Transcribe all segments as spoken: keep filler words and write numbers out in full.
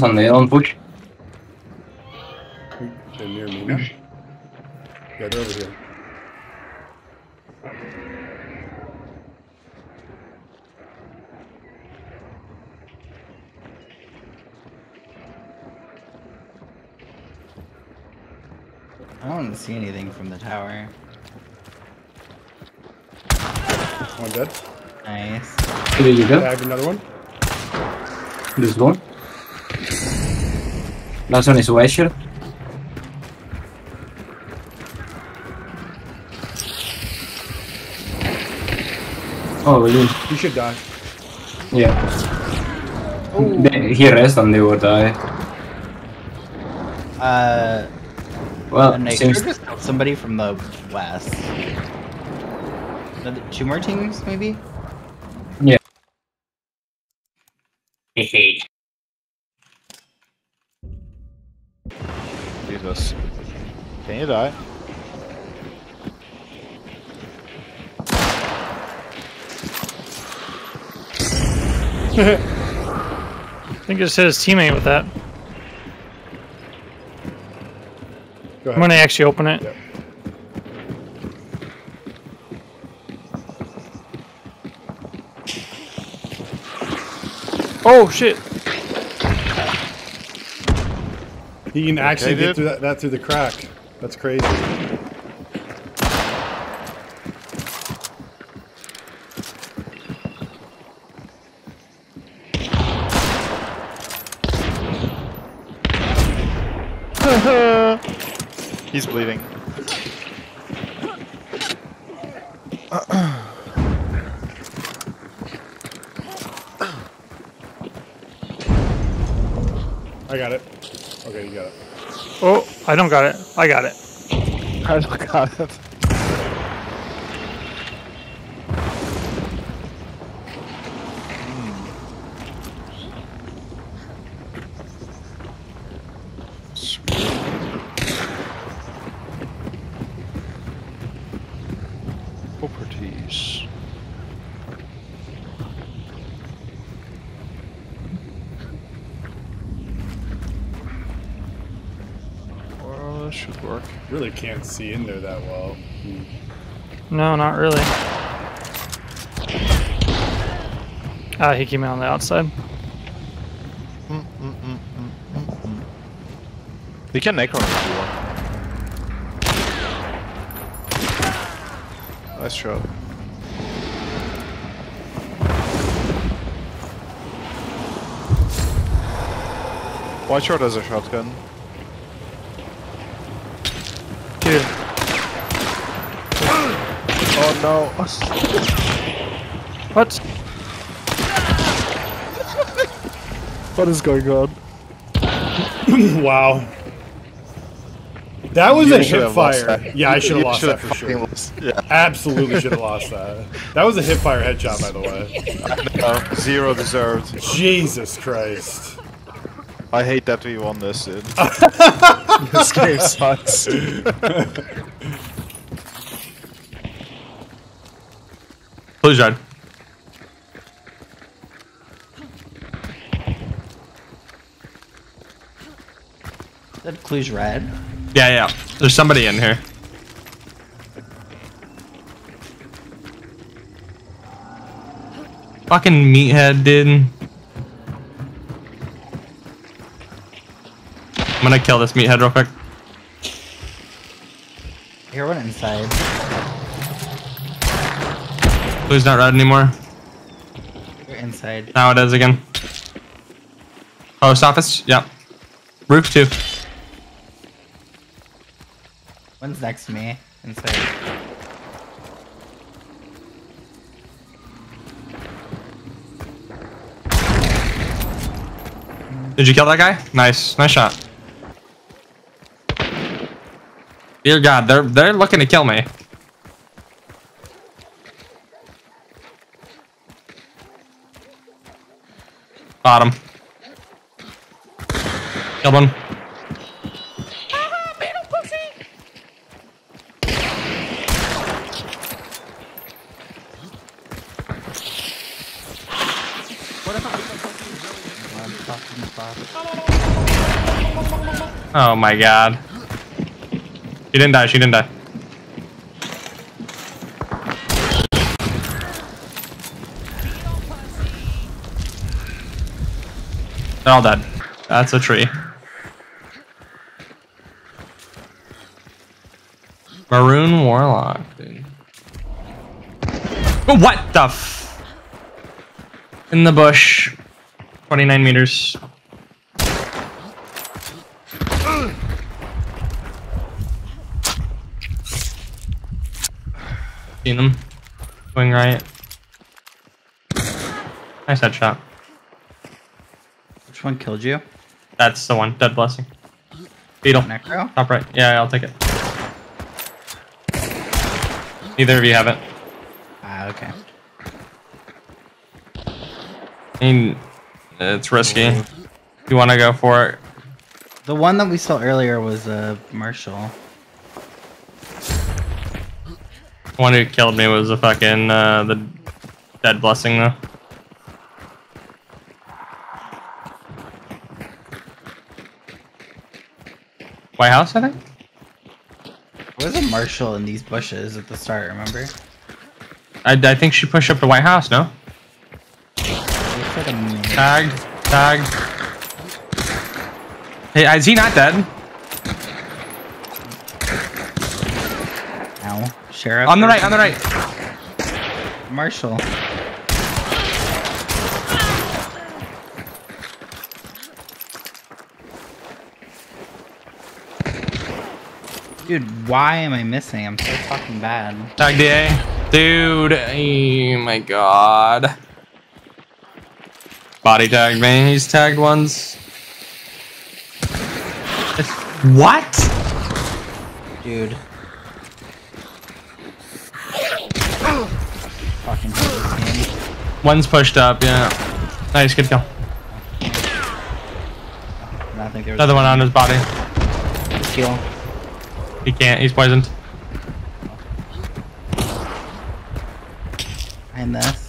on the on push. They're near me now. Yeah, they're over here. I don't see anything from the tower. One dead. Nice. Here you go. Tagged another one. This one. Last one is West shield. Oh, really? You should die. Yeah. They, he rests and they will die. Uh, Well, and they seems just killed somebody from the west. Another, two more teams, maybe? yeah. Hehe. Jesus. Can you die? I think it just hit his teammate with that. Go I'm ahead. gonna actually open it. Yep. Oh shit! He can actually Okay, get dude. through that, that through the crack. That's crazy. He's bleeding. I got it. Okay, you got it. Oh, I don't got it. I got it. I don't got it. Properties. Well, that should work. Really can't see in there that well. Hmm. No, not really. Ah, he came in on the outside. Mm, mm, mm, mm, mm, mm. We can necro if you want. Nice shot. White short has a shotgun. Dude, Oh no! what? What is going on? Wow. That was You a should hip have lost fire. that. Yeah, I should have You lost should that have for fucking sure. lost- Yeah. Absolutely should have lost that. That was a hip fire headshot, by the way. No, zero deserved. Jesus Christ. I hate that we won this, dude. This game sucks. Blue shard. That Clue's red. Yeah, yeah. There's somebody in here. Fucking meathead, dude. I'm gonna kill this meathead real quick. I hear one inside. Blue's not red anymore. You're inside. Now it is again. Post office? Yep. Roof too. One's next to me. Inside. Did you kill that guy? Nice. Nice shot. Dear God, they're they're looking to kill me. Bottom. Killed one. I'm fucking fucked. Oh my god. She didn't die, she didn't die. They're all dead. That's a tree. Maroon Warlock, dude. Oh, what the f- In the bush. twenty-nine meters. Seen him. Going right. Nice headshot. Which one killed you? That's the one. Dead blessing. Beetle. Necro? Top right. Yeah, I'll take it. Neither of you have it. Ah, okay. I mean, it's risky. You want to go for it? The one that we saw earlier was uh, Marshall. The one who killed me was a fucking uh, the dead blessing though. White House, I think. There was a Marshall in these bushes at the start, remember? I, I think she pushed up to White House. No. Looks like a man. Tagged. Tagged. Hey, is he not dead? Ow. Sheriff. On the right. On the right. Marshall. Dude, why am I missing? I'm so fucking bad. Tag D A. Dude. Oh my god. Body tagged me. He's tagged once. What? Dude. Fucking hate this game. One's pushed up, yeah. Nice, good kill. I think there was Another one on his body. kill. He can't, he's poisoned. Behind this.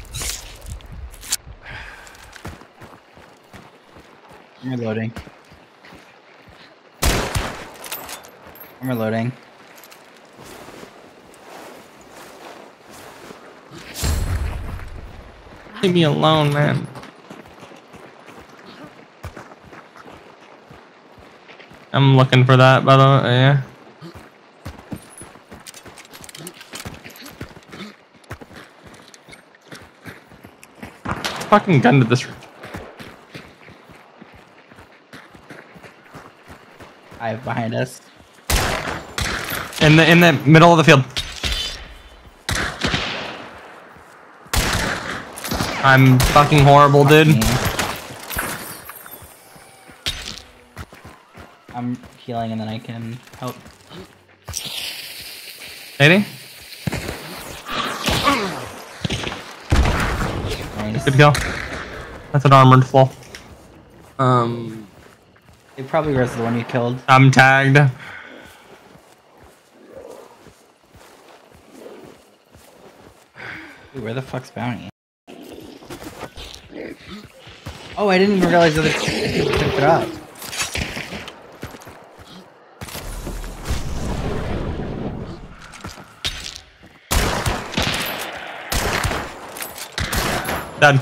I'm reloading. I'm reloading. Leave me alone, man. I'm looking for that, by the way, yeah. Fucking gun to this. I have behind us. In the in the middle of the field. I'm fucking horrible, dude. Me. I'm healing and then I can help. eighty? Nice. Good kill. That's an armored full. Um, It probably was the one you killed. I'm tagged. Dude, where the fuck's Bounty? Oh, I didn't even realize that people picked it up. Dead.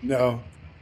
No.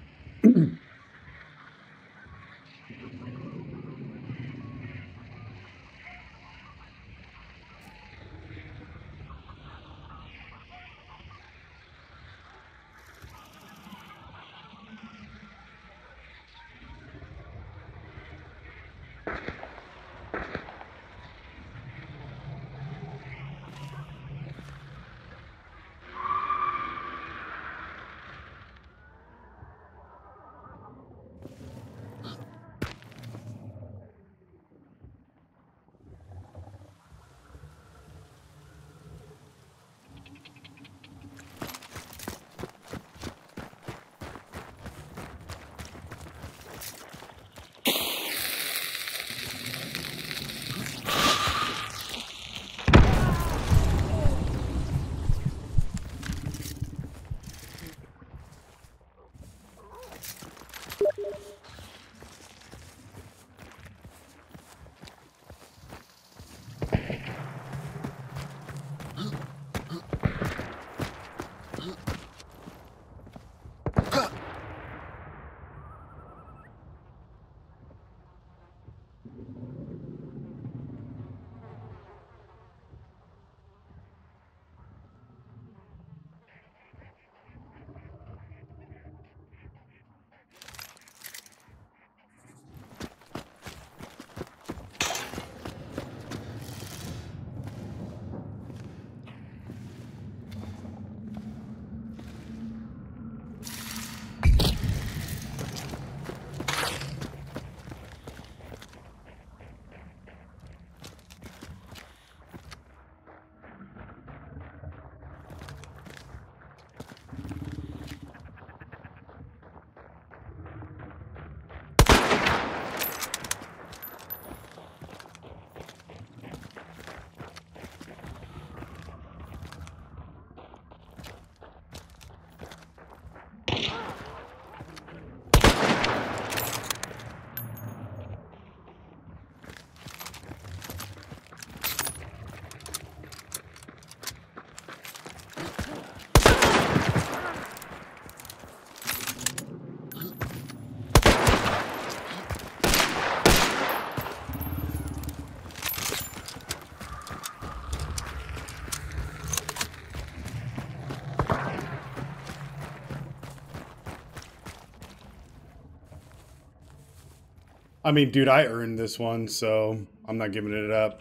I mean, dude, I earned this one, so I'm not giving it up.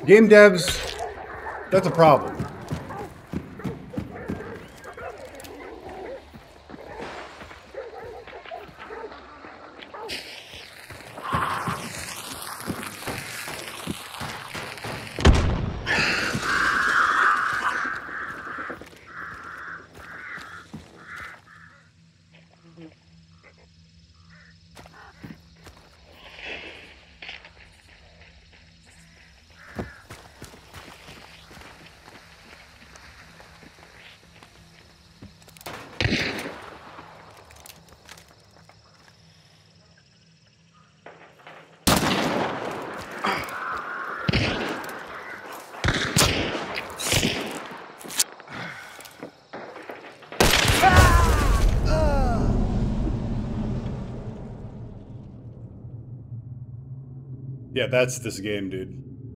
Game devs, that's a problem. Yeah, that's this game, dude.